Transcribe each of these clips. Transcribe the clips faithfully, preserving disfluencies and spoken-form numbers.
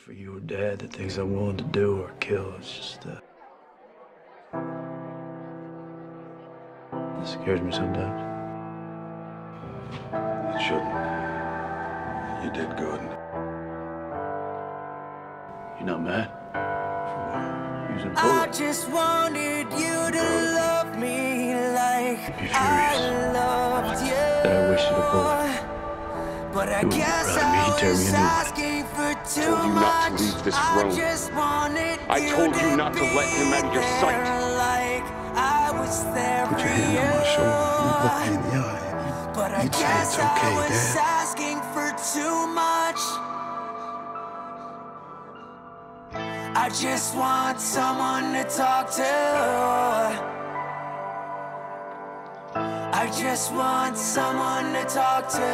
for you or Dad, the things I'm willing to do or kill. It's just, uh... it scares me sometimes. It shouldn't. You did good. You're not mad? For what? Using a I bullet? just wanted you to love me like Be furious. I loved you. That I wish you'd have bullet. But I It wouldn't guess bother me. I He'd tear me was a new one. asking for too told you much. not to leave this room. I just wanted I you told you to not to be let him out of your sight. there like I was there Put your for hand you. on my shoulder. You look me in the eye. But I You'd say guess it's okay, I was Dad. asking for too much. I just want someone to talk to. I just want someone to talk to.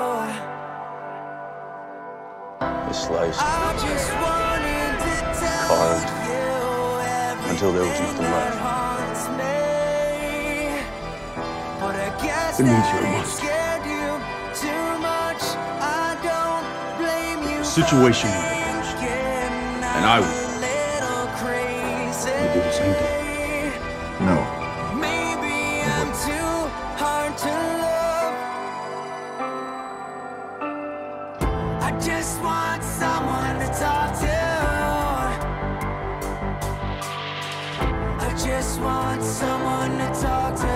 It's sliced, I just wanted to tell carved, you until there was nothing left. But I guess It means that you're a it monster. scared you too much. I don't blame you. The situation you imposed, and I would. You do the same thing. No. Maybe I'm too hard to love. I just want someone to talk to. I just want someone to talk to.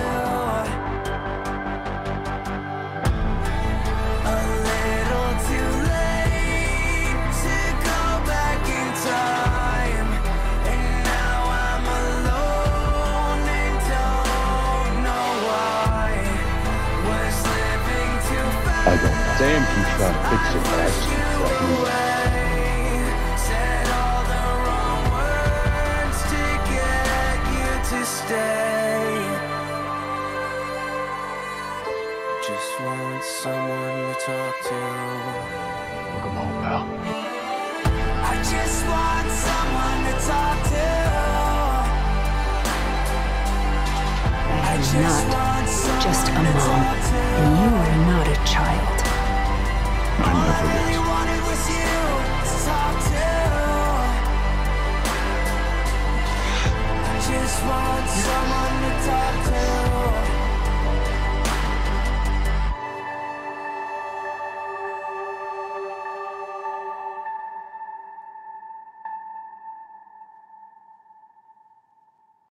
A little too late to go back in time, and now I'm alone and don't know why. Was living too fast. I don't know. Sam can try to fix it, but I just can't try to move it. Said all the wrong words to get you to stay. Just want someone to talk to. Welcome home, pal. I just want someone to talk to. That I is just not want just a someone to mom. talk to.